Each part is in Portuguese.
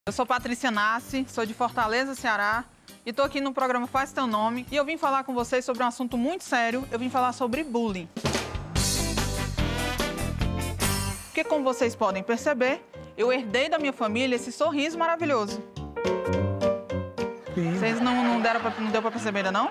Eu sou Patrícia Nassi, sou de Fortaleza, Ceará, e tô aqui no programa Faz Teu Nome, e eu vim falar com vocês sobre um assunto muito sério, eu vim falar sobre bullying. Porque, como vocês podem perceber, eu herdei da minha família esse sorriso maravilhoso. Sim. Vocês não deu pra perceber ainda, não?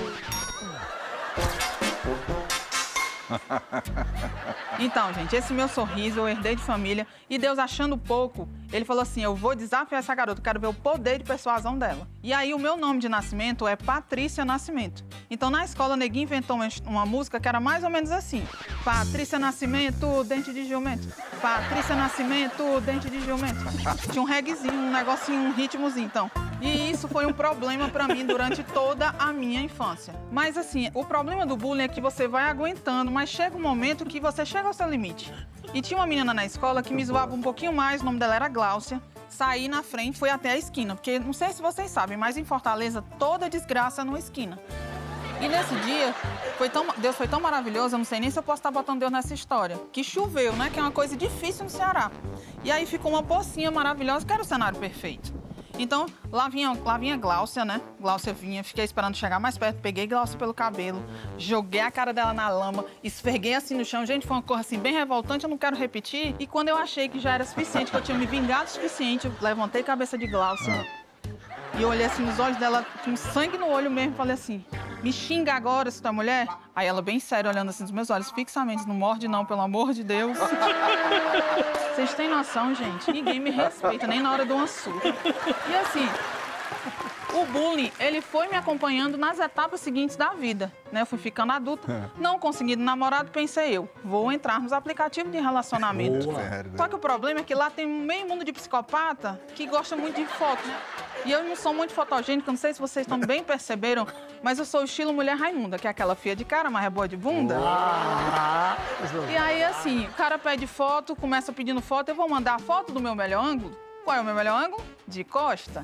Então, gente, esse meu sorriso eu herdei de família e Deus, achando pouco, ele falou assim, eu vou desafiar essa garota, quero ver o poder de persuasão dela. E aí o meu nome de nascimento é Patrícia Nascimento. Então na escola o neguinho inventou uma música que era mais ou menos assim. Patrícia Nascimento, dente de jumento. Patrícia Nascimento, dente de jumento. Tinha um reguezinho, um negocinho, um ritmozinho, então. E isso foi um problema pra mim durante toda a minha infância. Mas assim, o problema do bullying é que você vai aguentando, mas chega um momento que você chega ao seu limite. E tinha uma menina na escola que me zoava um pouquinho mais, o nome dela era Gláucia. Saí na frente, fui até a esquina, porque não sei se vocês sabem, mas em Fortaleza toda desgraça é numa esquina. E nesse dia, Deus foi tão maravilhoso, eu não sei nem se eu posso estar botando Deus nessa história, que choveu, né, que é uma coisa difícil no Ceará. E aí ficou uma pocinha maravilhosa, que era o cenário perfeito. Então, lá vinha Gláucia, né? Gláucia vinha, fiquei esperando chegar mais perto, peguei Gláucia pelo cabelo, joguei a cara dela na lama, esfreguei assim no chão. Gente, foi uma coisa assim bem revoltante, eu não quero repetir. E quando eu achei que já era suficiente, que eu tinha me vingado o suficiente, eu levantei a cabeça de Gláucia e eu olhei assim nos olhos dela, com sangue no olho mesmo, e falei assim, me xinga agora, se tu é mulher? Aí ela bem séria, olhando assim nos meus olhos fixamente, não morde não, pelo amor de Deus. Vocês têm noção, gente? Ninguém me respeita, nem na hora de uma surra. E assim, o bullying, ele foi me acompanhando nas etapas seguintes da vida, né? Eu fui ficando adulta, não conseguindo namorado, pensei eu, vou entrar nos aplicativos de relacionamento. Só que o problema é que lá tem meio mundo de psicopata que gosta muito de foto, né? E eu não sou muito fotogênica, não sei se vocês também perceberam, mas eu sou o estilo mulher Raimunda, que é aquela feia de cara, mas é boa de bunda. E aí, assim, o cara pede foto, começa pedindo foto, eu vou mandar a foto do meu melhor ângulo. Qual é o meu melhor ângulo? De costa.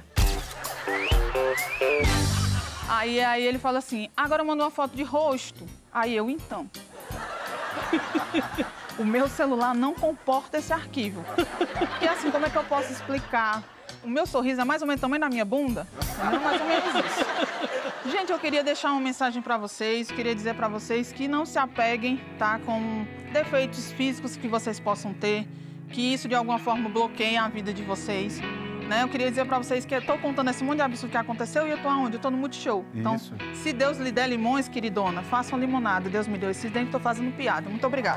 Aí ele fala assim, agora manda uma foto de rosto. Aí eu, então. O meu celular não comporta esse arquivo. Porque assim, como é que eu posso explicar? O meu sorriso é mais ou menos também na minha bunda? É mais ou menos isso. Gente, eu queria deixar uma mensagem pra vocês, queria dizer pra vocês que não se apeguem, tá, com defeitos físicos que vocês possam ter, que isso de alguma forma bloqueie a vida de vocês. Né? Eu queria dizer pra vocês que eu tô contando esse monte de absurdo que aconteceu e eu tô aonde? Eu tô no Multishow. Então, se Deus lhe der limões, queridona, façam limonada. Deus me deu esses dentes, tô fazendo piada. Muito obrigada.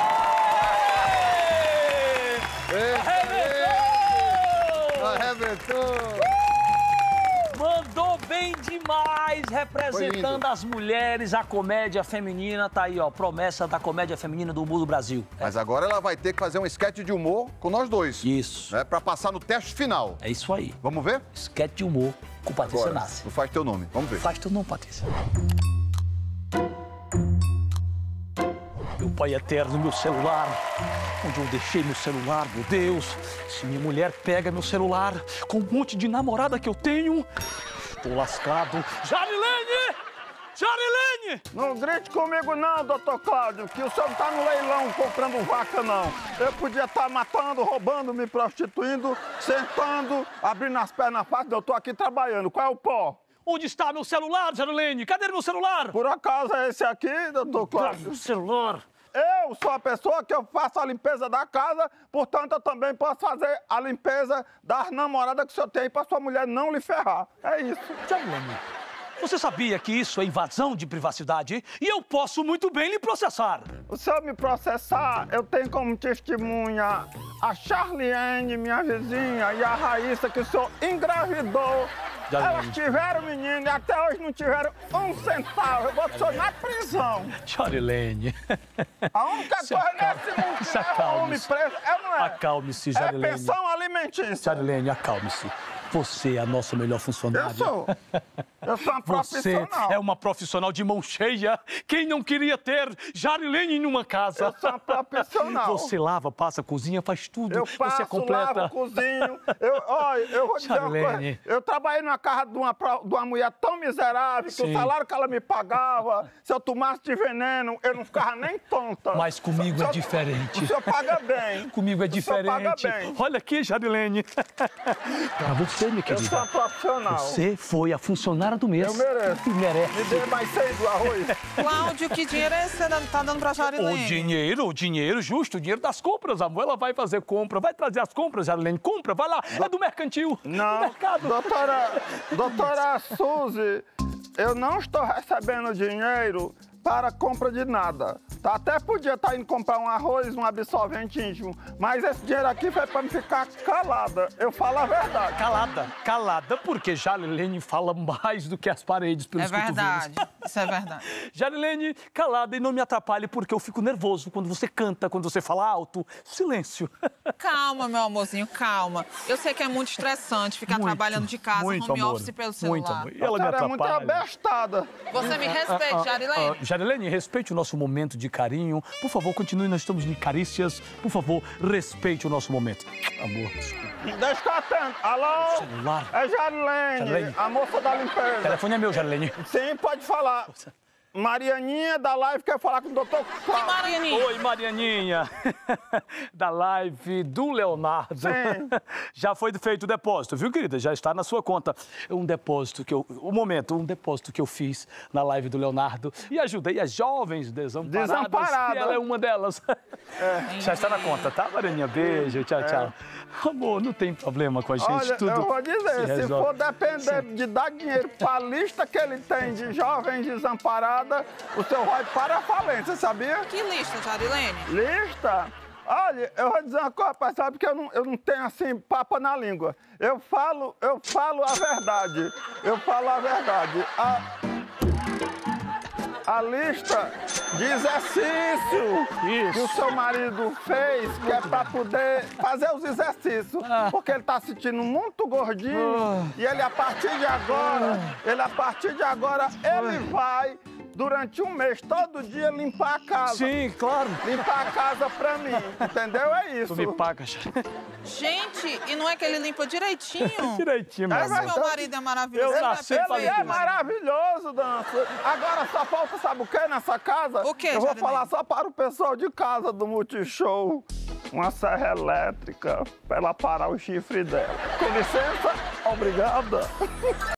Arrebentou! Mandou bem demais, representando as mulheres, a comédia feminina. Tá aí, ó, promessa da comédia feminina do humor do Brasil. Mas agora ela vai ter que fazer um sketch de humor com nós dois. Isso. Né, pra passar no teste final. É isso aí. Vamos ver? Sketch de humor com Patrícia Nassi. Tu faz teu nome, vamos ver. Faz teu nome, Patrícia. Meu pai eterno, meu celular. Onde eu deixei meu celular, meu Deus. Se minha mulher pega meu celular com um monte de namorada que eu tenho, estou lascado. Jarilene! Jarilene! Não grite comigo não, doutor Cláudio, que o senhor não tá no leilão comprando vaca, não. Eu podia estar matando, roubando, me prostituindo, sentando, abrindo as pernas fácil, eu tô aqui trabalhando. Qual é o pó? Onde está meu celular, Jarilene? Cadê meu celular? Por acaso é esse aqui, doutor Cláudio? Meu celular. Eu sou a pessoa que eu faço a limpeza da casa, portanto, eu também posso fazer a limpeza das namoradas que o senhor tem para sua mulher não lhe ferrar. É isso. Jarilene, você sabia que isso é invasão de privacidade? E eu posso muito bem lhe processar. O senhor me processar, eu tenho como testemunha a Charliane, minha vizinha, e a Raíssa, que o senhor engravidou. Elas tiveram menino e até hoje não tiveram um centavo. Eu boto o senhor na prisão. Jarilene. A única coisa nesse mundo que é homem preso é não é. Acalme-se, Jarilene. É pensão alimentícia. Jarilene, acalme-se. Você é a nossa melhor funcionária. Eu sou uma profissional. Você é uma profissional de mão cheia. Quem não queria ter Jarilene em uma casa? Eu sou uma profissional. Você lava, passa, cozinha, faz tudo. Eu passo, você é completa. lavo, cozinho. Eu vou dizer uma coisa. Eu trabalhei numa casa de uma mulher tão miserável que o salário que ela me pagava, se eu tomasse de veneno, eu não ficava nem tonta. Mas comigo é diferente. O senhor paga bem. Comigo é diferente. O senhor paga bem. Olha aqui, Jarilene. Pra você, minha querida. Eu sou uma profissional. Você foi a funcionária do mês. Eu mereço. E merece. Me dê mais 6 do arroz. Cláudio, que dinheiro é esse que você tá dando pra Jarilene? O dinheiro justo, o dinheiro das compras, amor. Ela vai fazer compra, vai trazer as compras, Jarilene. Compra, vai lá. É do mercantil. Não, do mercado. Doutora Suzy, eu não estou recebendo dinheiro para compra de nada. Tá? Até podia estar indo comprar um arroz, um absorvente íntimo, mas esse dinheiro aqui foi para me ficar calada. Eu falo a verdade. Calada, porque Jarilene fala mais do que as paredes pelos cotovelos. É verdade, isso é verdade. Jarilene, calada e não me atrapalhe, porque eu fico nervoso quando você canta, quando você fala alto. Silêncio. Calma, meu amorzinho, calma. Eu sei que é muito estressante ficar trabalhando de casa, home office pelo celular. Muito, amor. E ela me É atrapalha. muito abestada. Você me respeite, Jarilene. Jarilene, respeite o nosso momento de carinho. Por favor, continue, nós estamos em carícias. Por favor, respeite o nosso momento. Amor, desculpa. Deixa que eu atendo. Alô? Celular. É Jarilene, a moça da limpeza. O telefone é meu, Jarilene. Sim, pode falar. Marianinha da live quer falar com o doutor Cláudio. Marianinha. Oi, Marianinha. Da live do Leonardo. Sim. Já foi feito o depósito, viu, querida? Já está na sua conta. Um depósito que eu fiz na live do Leonardo e ajudei as jovens desamparadas. E ela é uma delas. Já está na conta, tá, Marianinha? Beijo, tchau, tchau. Amor, não tem problema com a gente. Olha, tudo eu vou dizer, se for depender Sim. de dar dinheiro para a lista que ele tem de jovens desamparadas, o senhor vai para a falência, sabia? Que lista, Jarilene? Lista? Olha, eu vou dizer uma coisa, rapaz, sabe que eu não tenho, assim, papa na língua. Eu falo a verdade. Eu falo a verdade. A lista de exercício que o seu marido fez, que é para poder fazer os exercícios, porque ele está se sentindo muito gordinho e ele, a partir de agora, ele vai, durante um mês, todo dia, limpar a casa. Sim, claro. Limpar a casa pra mim, entendeu? É isso. Tu me paga, Gente, e não é que ele limpa direitinho? Direitinho, meu Mas amor. meu marido é maravilhoso. Eu nasci é pra Ele é maravilhoso, Dança. Agora só falta, sabe o que nessa casa? O quê, Eu vou Jarilene? falar só para o pessoal de casa do Multishow. Uma serra elétrica para ela parar o chifre dela. Com licença, obrigada.